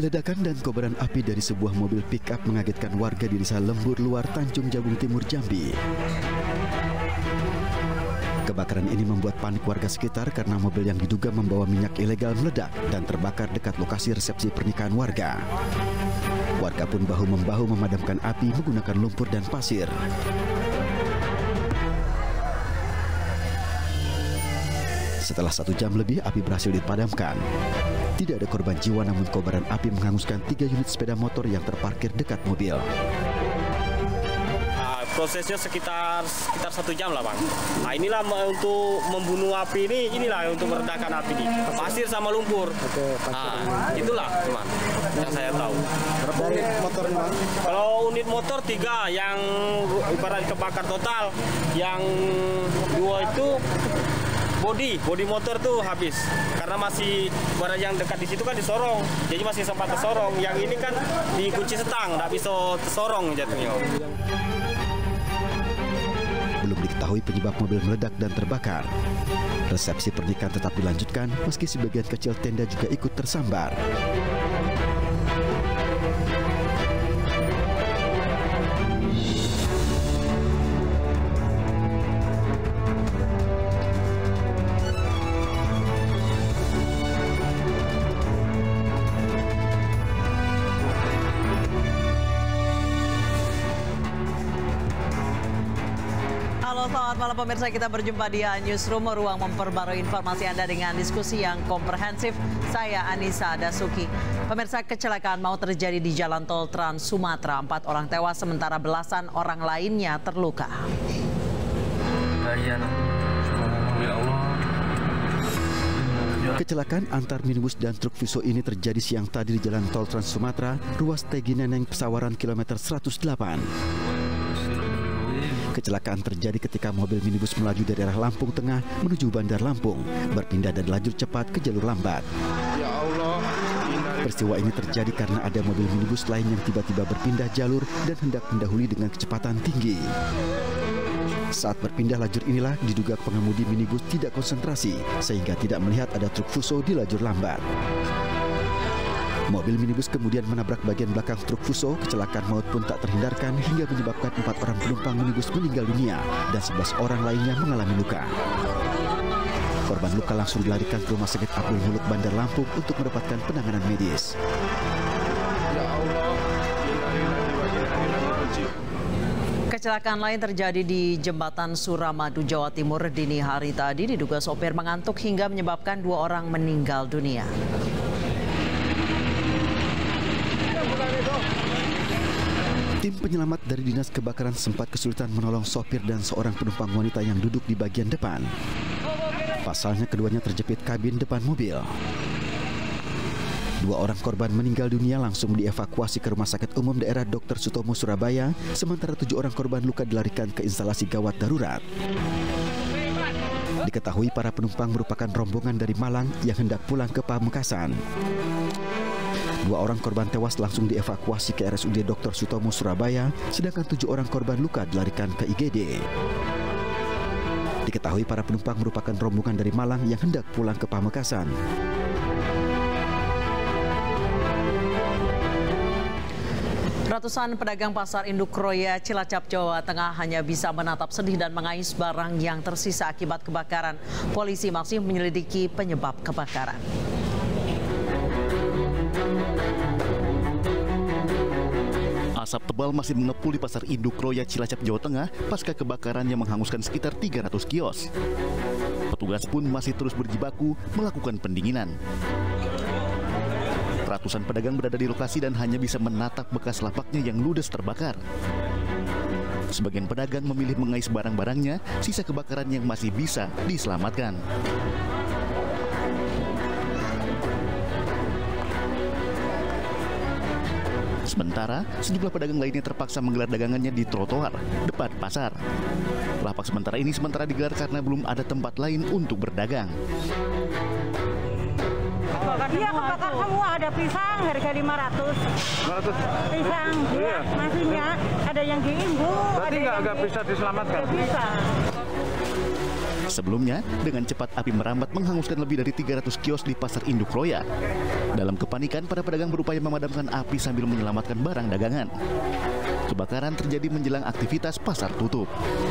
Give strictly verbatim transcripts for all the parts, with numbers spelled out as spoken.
Ledakan dan kobaran api dari sebuah mobil pick-up mengagetkan warga di Desa Lembur Luar, Tanjung Jabung Timur, Jambi. Kebakaran ini membuat panik warga sekitar karena mobil yang diduga membawa minyak ilegal meledak dan terbakar dekat lokasi resepsi pernikahan warga. Warga pun bahu-membahu memadamkan api menggunakan lumpur dan pasir. Setelah satu jam lebih, api berhasil dipadamkan. Tidak ada korban jiwa, namun kobaran api menghanguskan tiga unit sepeda motor yang terparkir dekat mobil. Nah, prosesnya sekitar sekitar satu jam lah, Bang. Nah, inilah untuk membunuh api ini, inilah untuk meredakan api ini. Pasir sama lumpur. Oke, pasir. Nah, itulah, teman, yang saya tahu. Berapa unit motor, Bang? Kalau unit motor tiga, yang ibarat kebakar total, yang dua itu bodi, bodi motor tuh habis karena masih barang yang dekat di situ kan disorong, jadi masih sempat tersorong. Yang ini kan dikunci setang, nggak bisa tersorong jatuhnya. Belum diketahui penyebab mobil meledak dan terbakar. Resepsi pernikahan tetap dilanjutkan meski sebagian kecil tenda juga ikut tersambar. Halo, selamat malam pemirsa, kita berjumpa di Newsroom, ruang memperbarui informasi Anda dengan diskusi yang komprehensif. Saya Anissa Dasuki. Pemirsa, kecelakaan maut terjadi di Jalan Tol Trans Sumatera. Empat orang tewas sementara belasan orang lainnya terluka. Kecelakaan antar minibus dan truk Fuso ini terjadi siang tadi di Jalan Tol Trans Sumatera, ruas Tegi Neneng, Pesawaran kilometer seratus delapan. Kecelakaan terjadi ketika mobil minibus melaju dari arah Lampung Tengah menuju Bandar Lampung, berpindah dari lajur cepat ke jalur lambat. Ya Allah. Peristiwa ini terjadi karena ada mobil minibus lain yang tiba-tiba berpindah jalur dan hendak mendahului dengan kecepatan tinggi. Saat berpindah lajur inilah diduga pengemudi minibus tidak konsentrasi sehingga tidak melihat ada truk Fuso di lajur lambat. Mobil minibus kemudian menabrak bagian belakang truk Fuso. Kecelakaan maut pun tak terhindarkan hingga menyebabkan empat orang penumpang minibus meninggal dunia dan sebelas orang lainnya mengalami luka. Korban luka langsung dilarikan ke Rumah Sakit Abdul Muluk Bandar Lampung untuk mendapatkan penanganan medis. Ya Allah. Kecelakaan lain terjadi di Jembatan Suramadu, Jawa Timur dini hari tadi. Diduga sopir mengantuk hingga menyebabkan dua orang meninggal dunia. Tim penyelamat dari Dinas Kebakaran sempat kesulitan menolong sopir dan seorang penumpang wanita yang duduk di bagian depan. Pasalnya keduanya terjepit kabin depan mobil. Dua orang korban meninggal dunia langsung dievakuasi ke Rumah Sakit Umum Daerah Dokter Sutomo, Surabaya, sementara tujuh orang korban luka dilarikan ke instalasi gawat darurat. Diketahui para penumpang merupakan rombongan dari Malang yang hendak pulang ke Pamekasan. Dua orang korban tewas langsung dievakuasi ke R S U D Dokter Sutomo, Surabaya, sedangkan tujuh orang korban luka dilarikan ke I G D. Diketahui para penumpang merupakan rombongan dari Malang yang hendak pulang ke Pamekasan. Ratusan pedagang pasar induk Kroya, Cilacap, Jawa Tengah hanya bisa menatap sedih dan mengais barang yang tersisa akibat kebakaran. Polisi masih menyelidiki penyebab kebakaran. Asap tebal masih mengepul di pasar induk Kroya, Cilacap, Jawa Tengah pasca kebakaran yang menghanguskan sekitar tiga ratus kios. Petugas pun masih terus berjibaku melakukan pendinginan. Ratusan pedagang berada di lokasi dan hanya bisa menatap bekas lapaknya yang ludes terbakar. Sebagian pedagang memilih mengais barang-barangnya, sisa kebakaran yang masih bisa diselamatkan. Sementara, sejumlah pedagang lainnya terpaksa menggelar dagangannya di trotoar depan pasar. Lapak sementara ini sementara digelar karena belum ada tempat lain untuk berdagang. Iya, kebakar semua. Ada pisang harga lima ratus. lima ratus. Pisang, iya, nasinya ada yang diimbu. Berarti nggak nggak bisa diselamatkan? Nggak bisa. Sebelumnya, dengan cepat api merambat menghanguskan lebih dari tiga ratus kios di Pasar Induk Roya. Dalam kepanikan, para pedagang berupaya memadamkan api sambil menyelamatkan barang dagangan. Kebakaran terjadi menjelang aktivitas pasar tutup.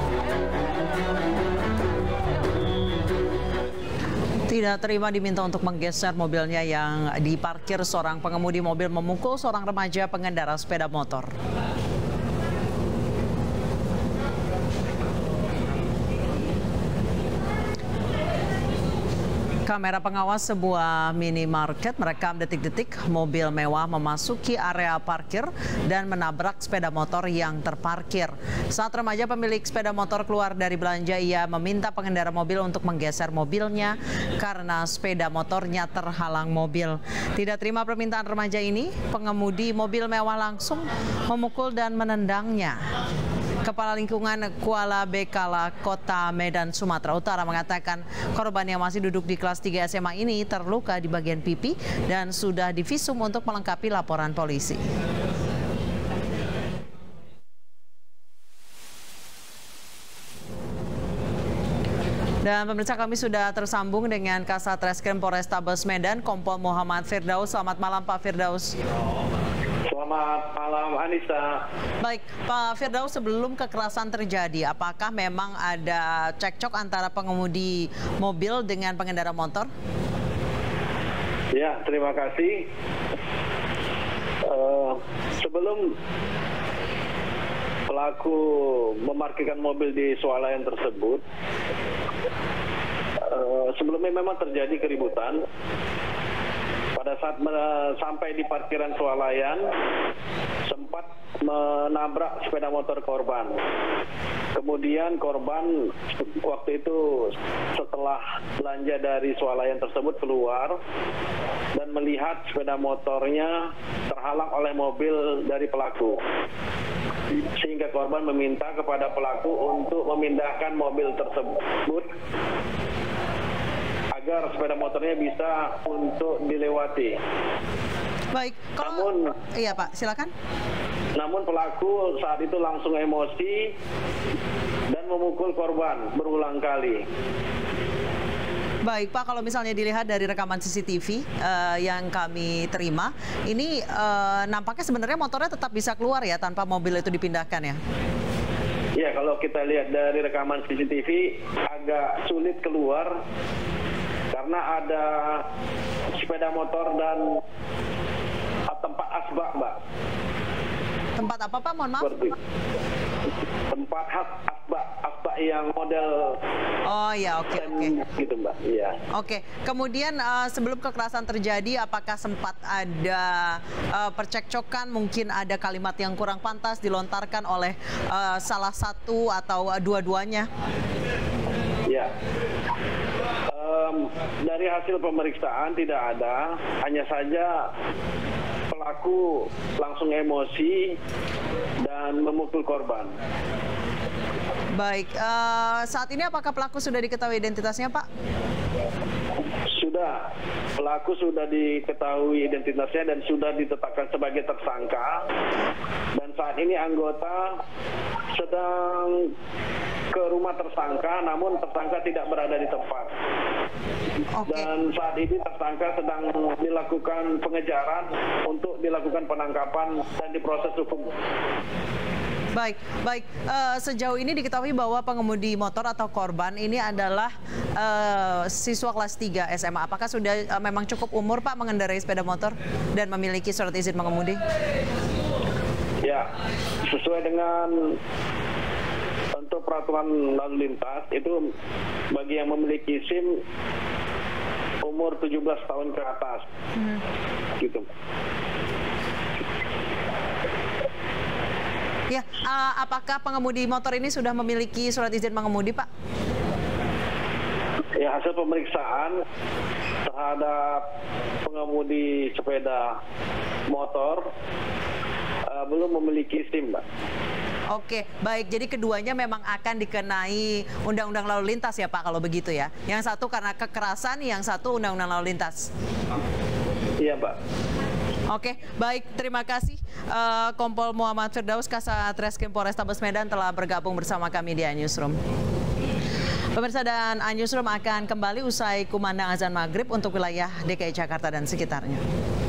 Tidak terima diminta untuk menggeser mobilnya yang diparkir, seorang pengemudi mobil memukul seorang remaja pengendara sepeda motor. Kamera pengawas sebuah minimarket merekam detik-detik mobil mewah memasuki area parkir dan menabrak sepeda motor yang terparkir. Saat remaja pemilik sepeda motor keluar dari belanja, ia meminta pengendara mobil untuk menggeser mobilnya karena sepeda motornya terhalang mobil. Tidak terima permintaan remaja ini, pengemudi mobil mewah langsung memukul dan menendangnya. Kepala Lingkungan Kuala Bekala, Kota Medan, Sumatera Utara mengatakan korban yang masih duduk di kelas tiga S M A ini terluka di bagian pipi dan sudah divisum untuk melengkapi laporan polisi. Dan pemirsa, kami sudah tersambung dengan Kasat Reskrim Polrestabes Medan, Kompol Muhammad Firdaus. Selamat malam, Pak Firdaus. Selamat malam, Anissa. Baik, Pak Firdaus, sebelum kekerasan terjadi, apakah memang ada cekcok antara pengemudi mobil dengan pengendara motor? Ya, terima kasih. Uh, sebelum pelaku memarkirkan mobil di swalayan tersebut, uh, sebelumnya memang terjadi keributan. Pada saat sampai di parkiran swalayan, sempat menabrak sepeda motor korban. Kemudian korban waktu itu setelah belanja dari swalayan tersebut keluar dan melihat sepeda motornya terhalang oleh mobil dari pelaku. Sehingga korban meminta kepada pelaku untuk memindahkan mobil tersebut agar sepeda motornya bisa untuk dilewati. Baik, kalau namun, iya Pak, silakan. Namun pelaku saat itu langsung emosi dan memukul korban berulang kali. Baik Pak, kalau misalnya dilihat dari rekaman C C T V uh, yang kami terima, ini uh, nampaknya sebenarnya motornya tetap bisa keluar ya tanpa mobil itu dipindahkan ya? Ya, kalau kita lihat dari rekaman C C T V agak sulit keluar karena ada sepeda motor dan tempat asbak, Mbak. Tempat apa, Pak? Mohon maaf. Seperti tempat khas asbak, asbak yang model. Oh ya, oke, oke. Gitu, Mbak. Iya. Oke. Kemudian uh, sebelum kekerasan terjadi, apakah sempat ada uh, percekcokan? Mungkin ada kalimat yang kurang pantas dilontarkan oleh uh, salah satu atau uh, dua-duanya? Ya. Um, dari hasil pemeriksaan tidak ada, hanya saja pelaku langsung emosi dan memukul korban. Baik, uh, saat ini apakah pelaku sudah diketahui identitasnya, Pak? Sudah, pelaku sudah diketahui identitasnya dan sudah ditetapkan sebagai tersangka. Dan saat ini anggota sedang ke rumah tersangka, namun tersangka tidak berada di tempat. Okay. Dan saat ini tersangka sedang dilakukan pengejaran untuk dilakukan penangkapan dan diproses hukum. Baik, baik. Uh, sejauh ini diketahui bahwa pengemudi motor atau korban ini adalah uh, siswa kelas tiga S M A. Apakah sudah uh, memang cukup umur, Pak, mengendarai sepeda motor dan memiliki surat izin mengemudi? Ya, sesuai dengan untuk peraturan lalu lintas itu bagi yang memiliki SIM umur tujuh belas tahun ke atas. Hmm. Gitu. Ya, uh, apakah pengemudi motor ini sudah memiliki surat izin mengemudi, Pak? Ya, hasil pemeriksaan terhadap pengemudi sepeda motor uh, belum memiliki SIM, Mbak. Oke, baik. Jadi keduanya memang akan dikenai Undang-Undang Lalu Lintas ya, Pak, kalau begitu ya. Yang satu karena kekerasan, yang satu Undang-Undang Lalu Lintas. Iya, Mbak. Oke, baik. Terima kasih uh, Kompol Muhammad Firdaus, Kasat Reskrim Polrestabes Medan telah bergabung bersama kami di Newsroom. Pemirsa, dan Newsroom akan kembali usai kumandang azan maghrib untuk wilayah D K I Jakarta dan sekitarnya.